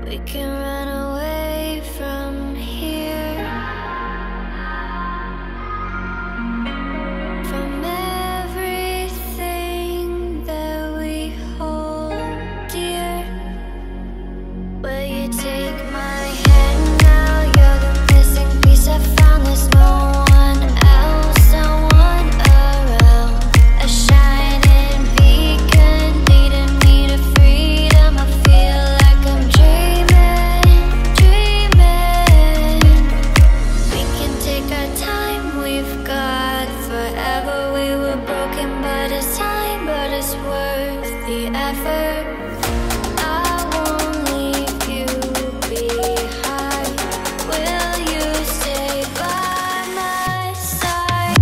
We can run away from here, from everything that we hold dear. Will you take my hand now? You're the missing piece I found. There's no one else, no one around. A shining beacon leading me to freedom. I feel like I'm dreaming, dreaming. We can take our time, we've got forever. We were broken, but it's time, but it's worth the effort. I won't leave you behind. Will you stay by my side?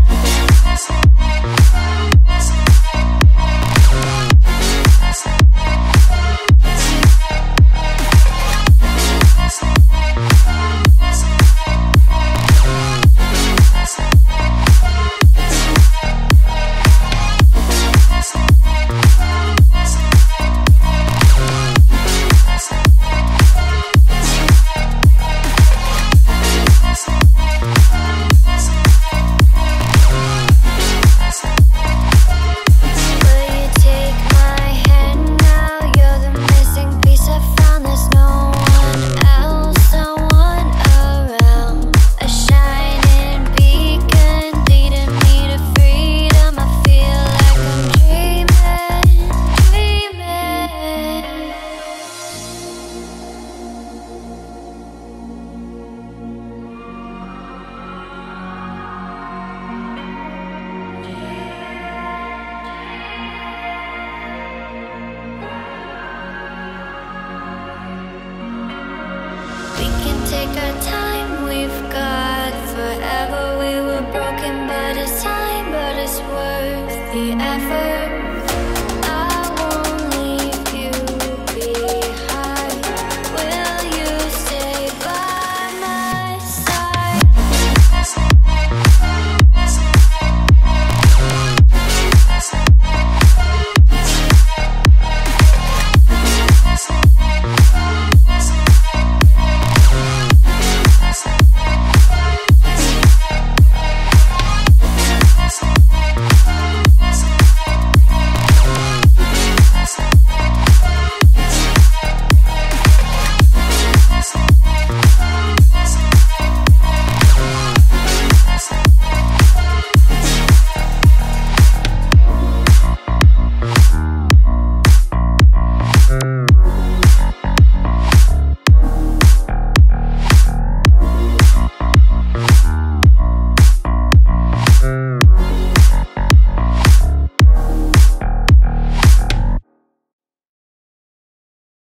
Will you take my hand now? You're the missing piece I found. There's no one else, no one around. A shining beacon leading me to freedom. I feel like I'm dreaming, dreaming. We can take our time, we've got forever. We were broken, but it's time, but it's worth the effort.